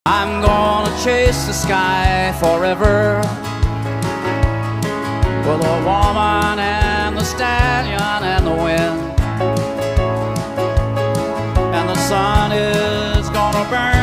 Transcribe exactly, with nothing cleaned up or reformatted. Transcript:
I'm gonna chase the sky forever with the woman and the stallion and the wind. And the sun is gonna burn